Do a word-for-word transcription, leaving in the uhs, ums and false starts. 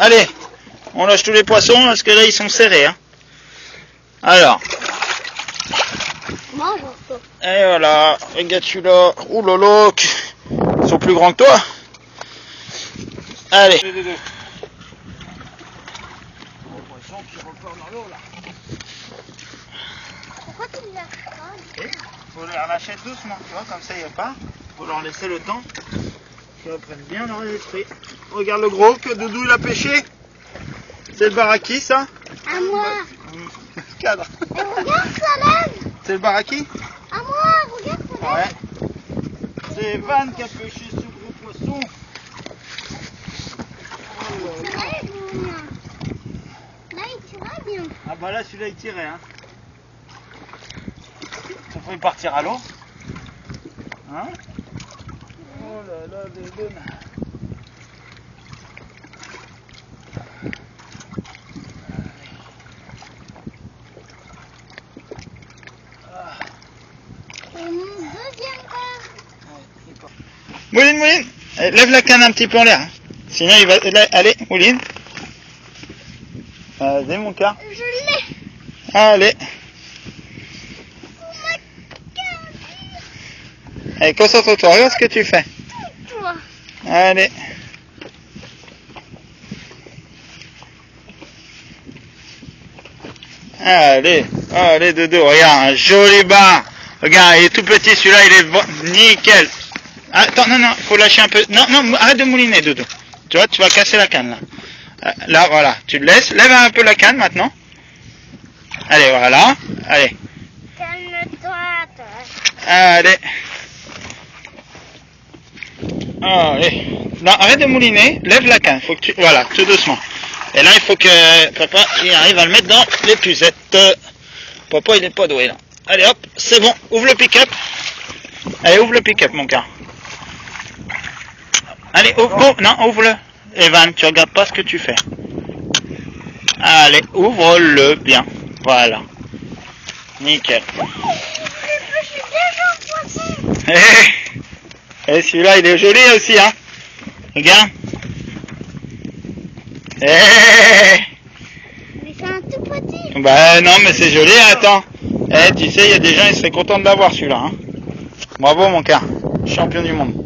Allez, on lâche tous les poissons parce que là ils sont serrés. Hein. Alors. Et voilà, regarde celui-là. Ouh lolo, ils sont plus grands que toi. Allez. Pourquoi tu les lâches pas? Faut les relâcher doucement, tu vois, comme ça il n'y a pas. Faut leur laisser le temps qu'ils reprennent bien leur esprit. Regarde le gros que Doudou il a pêché. C'est le baraki ça? À moi. Cadre. Et regarde ça lève. C'est le baraki? À moi, regarde ça lève. Ouais. C'est Van qui a pêché ce gros poisson. Oh là là. Là il tirait bien. Ah bah là celui-là il tirait hein. Ça faut partir à l'eau. Hein? Oh là là, des bonnes. Et mon deuxième cas. Mouline, Mouline, lève la canne un petit peu en l'air. Hein. Sinon il va... Allez, Mouline. Vas-y mon cas. Je l'ai. Allez. Allez, concentre-toi, regarde ce que tu fais. Toi. Allez. Allez, allez Doudou, regarde, un joli bar. Regarde, il est tout petit, celui-là, il est bon, nickel. Attends, non, non, faut lâcher un peu. Non, non, arrête de mouliner, Doudou. Tu vois, tu vas casser la canne, là. Là, voilà, tu le laisses. Lève un peu la canne, maintenant. Allez, voilà. Allez. Calme-toi, toi. Allez. Allez. Non, arrête de mouliner. Lève la canne. Faut que tu... Voilà, tout doucement. Et là, il faut que papa il arrive à le mettre dans l'épuisette. Papa, il est pas doué, là. Allez, hop, c'est bon. Ouvre le pick-up. Allez, ouvre le pick-up, mon gars. Allez, ouvre, oh, non, ouvre-le. Evan, tu regardes pas ce que tu fais. Allez, ouvre-le bien. Voilà. Nickel. Et celui-là, il est joli aussi, hein. Regarde. Mais c'est un tout petit. Bah non, mais c'est joli, attends. Eh, tu sais, il y a des gens, ils seraient contents de l'avoir celui-là. Hein. Bravo, mon gars. Champion du monde.